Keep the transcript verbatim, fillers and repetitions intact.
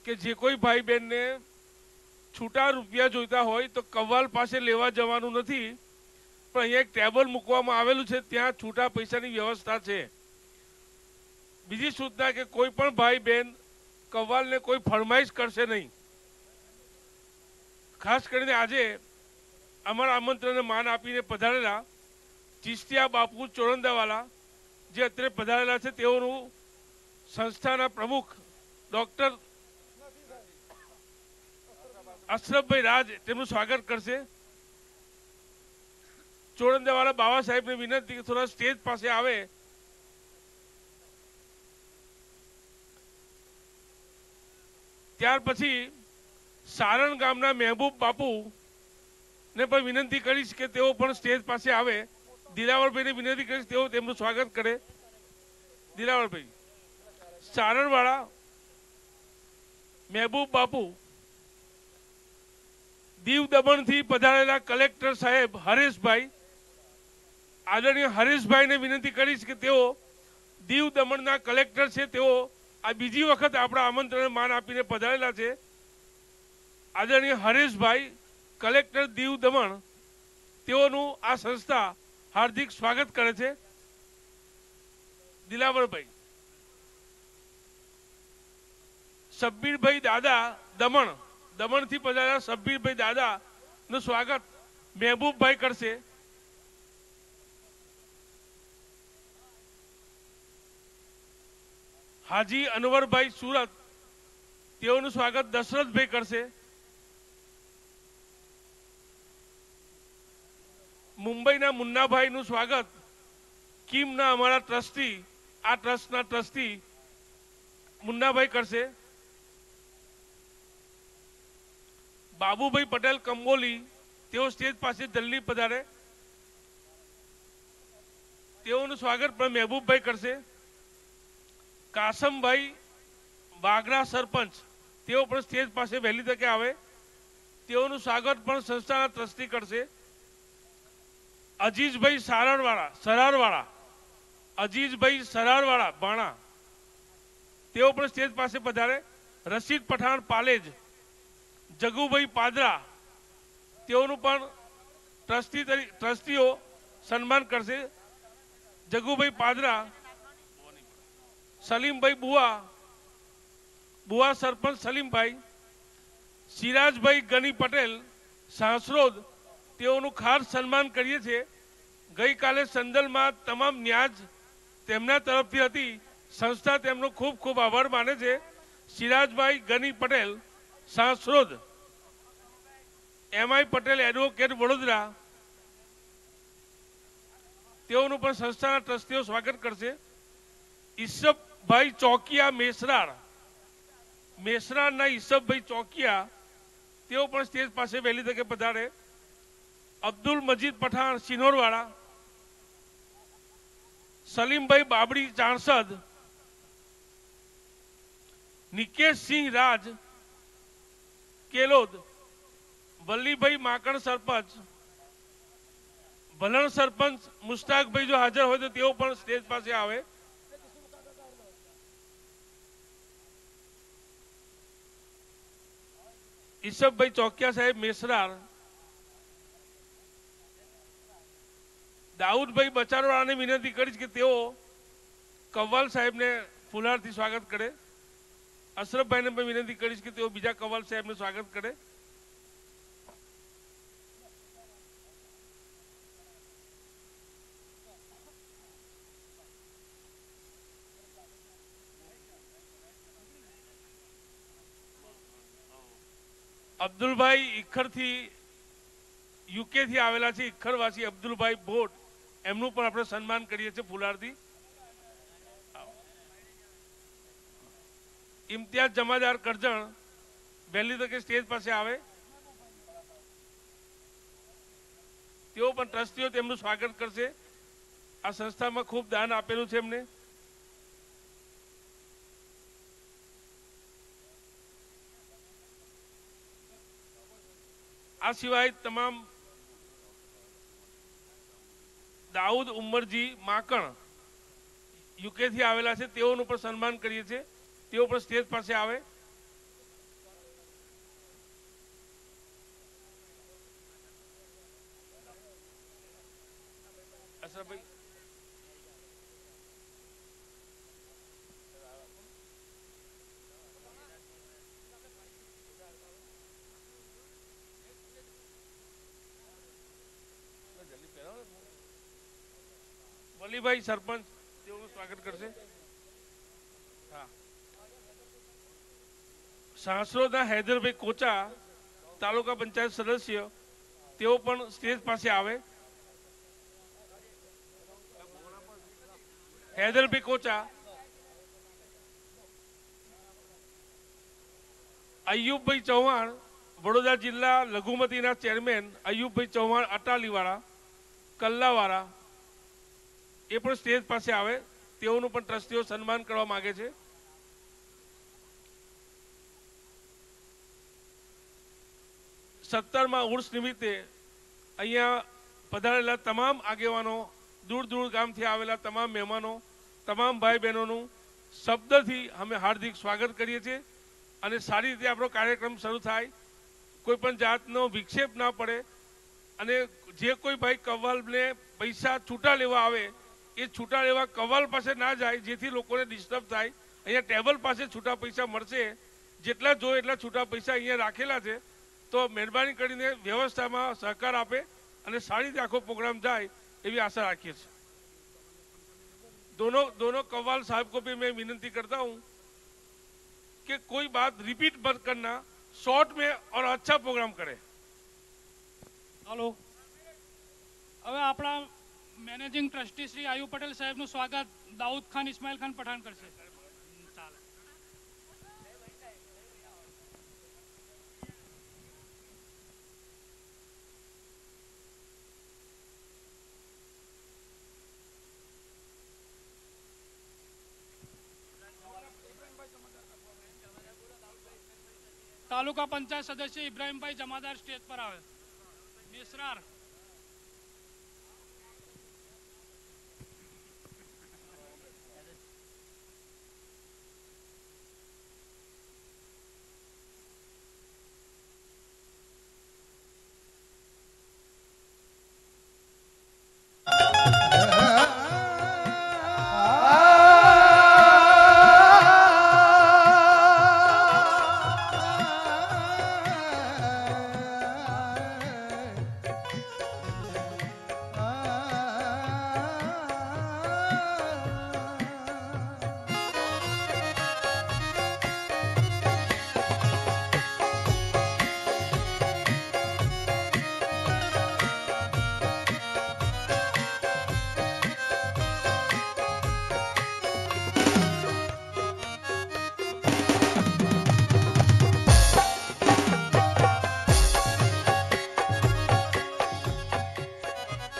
કે જે કોઈ ભાઈ બહેનને છૂટા રૂપિયા જોઈતા હોય તો કવ્વાલ પાસે લેવા જવાનું નથી, પણ અહીંયા એક ટેબલ મૂકવામાં આવેલું છે, ત્યાં છૂટા પૈસાની વ્યવસ્થા છે. બીજી સૂચના કે કોઈ પણ ભાઈ બહેન કવ્વાલને કોઈ ફરમાઈશ કરશે નહીં. ખાસ કરીને આજે અમારા આમંત્રણને માન આપીને પધારેલા ચિસ્તિયા બાપુ ચોરંદાવાલા જે અત્યારે પધારેલા છે, તેઓનું સંસ્થાના પ્રમુખ ડોક્ટર અશરફભાઈ રાજ તેમનું સ્વાગત કરશે. ચોરંદાવાલા બાબા સાહેબને વિનંતી કે થોડા સ્ટેજ પાસે આવે. ત્યાર પછી સારણ ગામના મહેબૂબ બાપુ ને પણ વિનંતી કરીશ કે તેઓ પણ સ્ટેજ પાસે આવે. દિલાવરભાઈને વિનંતી કરીશ તેઓ તેમનું સ્વાગત કરે. દિલાવરભાઈ સારણવાળા મહેબૂબ બાપુ, દીવ દમણથી પધારેલા કલેક્ટર સાહેબ હરેશભાઈ, આદરણીય હરેશભાઈને વિનંતી કરીશ કે તેઓ દીવ દમણના કલેક્ટર છે, તેઓ આ બીજી વખત આપણા આમંત્રણને માન આપીને પધારેલા છે. આદરણીય હરેશભાઈ કલેક્ટર દીવ દમણ, તેઓનું આ સંસ્થા હાર્દિક સ્વાગત કરે છે. દિલાવરભાઈ સબ્બીરભાઈ દાદા દમણ, દમણથી પધારેલા સબ્બીરભાઈ દાદા નું સ્વાગત મહેબૂબભાઈ કરશે. હાજી અનવરભાઈ સુરત, તેઓનું સ્વાગત દશરથભાઈ કરશે. મુંબઈના મુન્નાભાઈનું સ્વાગત કિમના અમારા ટ્રસ્ટી, આ ટ્રસ્ટના ટ્રસ્ટી મુન્નાભાઈ કરશે. બાબુભાઈ પટેલ કંબોલી, તેઓ સ્ટેજ પાસે જલ્દી પધારે. તેઓનું સ્વાગત પણ મહેબૂબભાઈ કરશે. કાસમભાઈ વાગરા સરપંચ, તેઓ પણ સ્ટેજ પાસે વહેલી તકે આવે. તેઓનું સ્વાગત પણ સંસ્થાના ટ્રસ્ટી કરશે. અજીઝભાઈ સારણવાળા સરારવાળા અજીઝભાઈ સરારવાળા ભાણા, તેઓ પણ સ્ટેજ પાસે પધારે. રશીદ પઠાણ પાલેજ, જગુભાઈ પાદરા, તેઓનું પણ ટ્રસ્ટી તરીકે ટ્રસ્ટીઓ સન્માન કરશે. જગુભાઈ પાદરા, સલીમભાઈ બુઆ, બુઆ સરપંચ સલીમભાઈ, સિરાજભાઈ ગની પટેલ સાંસરોદ, તેઓનું ખાસ સન્માન કરીએ છીએ. ગઈકાલે સંદલમાં તમામ ન્યાજ તેમના તરફથી હતી. સંસ્થા તેમનો ખૂબ ખૂબ આભાર માને છે. સિરાજભાઈ ગની પટેલ સાંસરોદ, એમઆઈ પટેલ એડવોકેટ વડોદરા, તેઓનું પણ સંસ્થાના ટ્રસ્ટીઓ સ્વાગત કરશે. ઈસબભાઈ ચોકિયા મેસરાર, મેસરારના ઈસબભાઈ ચોકિયા, તેઓ પણ સ્ટેજ પાસે વહેલી તકે પધારે. અબ્દુલ મજીદ પઠાણ સિનોરવાળા, સલીમભાઈ બાબડી ચાણસદ, નિકેશસિંહ રાજ કેલોદ, વલ્લીભાઈ માકણ સરપંચ, ભલણ સરપંચ મુસ્તાકભાઈ જો હાજર હોય તો તેઓ પણ સ્ટેજ પાસે આવે. ઈસબભાઈ ચોકિયા સાહેબ મેસરાર, દાઉદભાઈ બચારવાળાને વિનંતી કરીશ કે તેઓ કવ્વાલ સાહેબને ફુલહારથી સ્વાગત કરે. અશરફભાઈને પણ વિનંતી કરીશ કે તેઓ બીજા કવ્વાલ સાહેબને સ્વાગત કરે. અબ્દુલભાઈ ઈખરથી યુકે થી આવેલા છે, ઈખરવાસી અબ્દુલભાઈ ભોટ, એમનું પણ આપણે સન્માન કરીએ છીએ ફુલારથી. ઇમ્તિયાઝ જમાદાર કરજણ વહેલી તકે સ્ટેજ પાસે આવે. તેઓ પણ ટ્રસ્ટીઓ તેમનું સ્વાગત કરશે. આ સંસ્થામાં ખૂબ દાન આપેલું છે એમને. આ સિવાય તમામ દાઉદ ઉમરજી માકણ યુકે થી આવેલા છે, તેઓનું પણ સન્માન કરીએ છીએ. તેઓ પણ સ્ટેજ પાસે આવે. અશરફભાઈ વલીભાઈ સરપંચ તેઓનું સ્વાગત કરશે. હા, સાસરોદના હૈદરભાઈ કોચા તાલુકા પંચાયત સદસ્ય તેઓ પણ સ્ટેજ પાસે આવે. હૈદરભાઈ કોચા, અયુબભાઈ ચૌહાણ વડોદરા જિલ્લા લઘુમતીના ચેરમેન અયુબભાઈ ચૌહાણ અટાલીવાળા કલ્લાવાળા એ પણ સ્ટેજ પાસે આવે. તેઓનું પણ ટ્રસ્ટીઓ સન્માન કરવા માંગે છે. સત્તરમાં ઉર્સ નિમિત્તે અહીંયા પધારેલા તમામ આગેવાનો, દૂર દૂર ગામથી આવેલા તમામ મહેમાનો, તમામ ભાઈ બહેનોનું શબ્દથી અમે હાર્દિક સ્વાગત કરીએ છીએ અને સારી રીતે આપણો કાર્યક્રમ શરૂ થાય, કોઈ પણ જાતનો વિક્ષેપ ના પડે અને જે કોઈ ભાઈ કવ્વાલને પૈસા છૂટા લેવા આવે એ છૂટા લેવા કવ્વાલ પાસે ના જાય, જેથી લોકોને ડિસ્ટર્બ થાય. અહીંયા ટેબલ પાસે છૂટા પૈસા મળશે, જેટલા જોઈએ એટલા છૂટા પૈસા અહીંયા રાખેલા છે. તો મહેરબાની કરીને વ્યવસ્થામાં સહકાર આપે અને સારી રીતે આખો પ્રોગ્રામ જાય એવી આશા રાખીએ છીએ. दोनों दोनों कव्वाल साहब को भी मैं विनती करता हूं कि कोई बात रिपीट मत करना, शॉर्ट में और अच्छा प्रोग्राम करें. हेलो, હવે આપણા મેનેજિંગ ટ્રસ્ટી શ્રી આયુ પટેલ સાહેબનું સ્વાગત દાઉદ ખાન ઇસ્માઇલ ખાન પઠાણ કરશે. તાલુકા પંચાયત સદસ્ય ઇબ્રાહીમભાઈ જમાદાર સ્ટેજ પર આવે. મિશ્રાર